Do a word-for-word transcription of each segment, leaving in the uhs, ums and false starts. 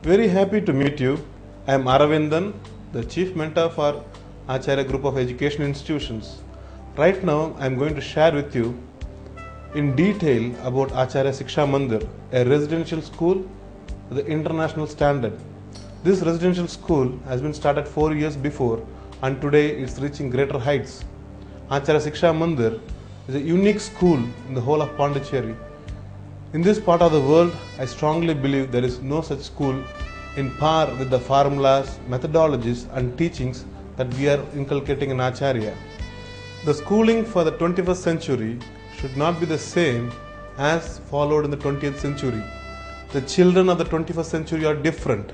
Very happy to meet you. I am Aravindan, the Chief Mentor for Achariya Group of Education Institutions. Right now, I am going to share with you in detail about Achariya Shiksha Mandir, a residential school with the international standard. This residential school has been started four years before and today it's reaching greater heights. Achariya Shiksha Mandir is a unique school in the whole of Pondicherry. In this part of the world, I strongly believe there is no such school in par with the formulas, methodologies and teachings that we are inculcating in Achariya. The schooling for the twenty-first century should not be the same as followed in the twentieth century. The children of the twenty-first century are different.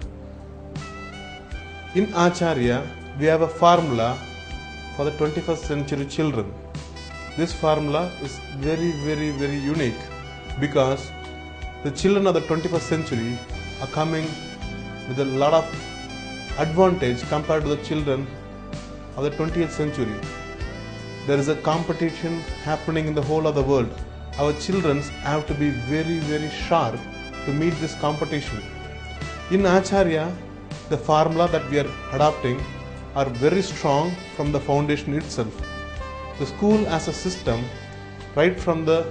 In Achariya, we have a formula for the twenty-first century children. This formula is very, very, very unique because the children of the twenty-first century are coming with a lot of advantage compared to the children of the twentieth century. There is a competition happening in the whole of the world. Our children have to be very, very sharp to meet this competition. In Achariya, the formula that we are adopting are very strong from the foundation itself. The school as a system, right from the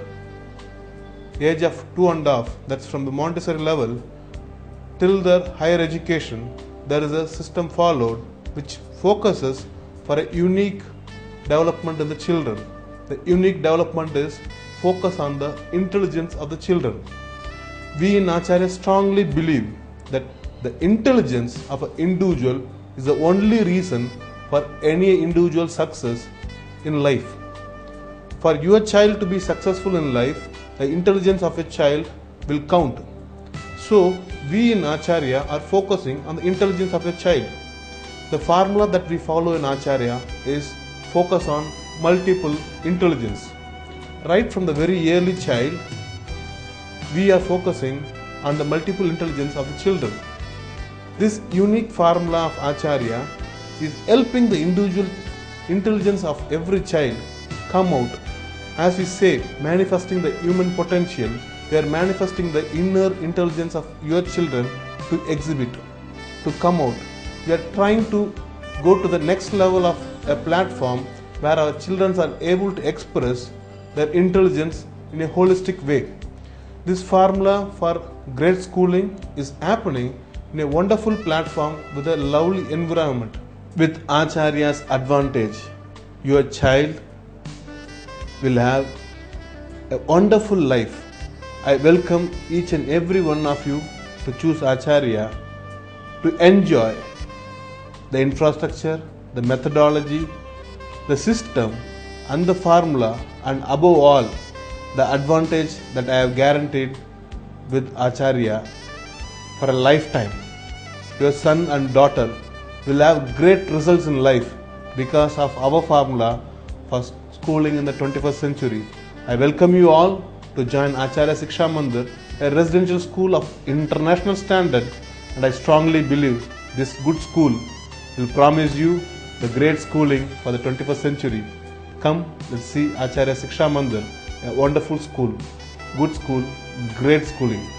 age of two and a half, that's from the Montessori level, till the higher education, there is a system followed which focuses for a unique development in the children. The unique development is focus on the intelligence of the children. We in Achariya strongly believe that the intelligence of an individual is the only reason for any individual success in life. For your child to be successful in life, the intelligence of a child will count. So, we in Achariya are focusing on the intelligence of a child. The formula that we follow in Achariya is focus on multiple intelligence. Right from the very early child, we are focusing on the multiple intelligence of the children. This unique formula of Achariya is helping the individual intelligence of every child come out. As we say, manifesting the human potential, we are manifesting the inner intelligence of your children to exhibit, to come out. We are trying to go to the next level of a platform where our children are able to express their intelligence in a holistic way. This formula for great schooling is happening in a wonderful platform with a lovely environment. With Achariya's advantage, your child will have a wonderful life. I welcome each and every one of you to choose Achariya to enjoy the infrastructure, the methodology, the system and the formula, and above all the advantage that I have guaranteed with Achariya for a lifetime. Your son and daughter will have great results in life because of our formula for schooling in the twenty-first century. I welcome you all to join Achariya Shiksha Mandir, a residential school of international standard, and I strongly believe this good school will promise you the great schooling for the twenty-first century. Come, let's see Achariya Shiksha Mandir, a wonderful school, good school, great schooling.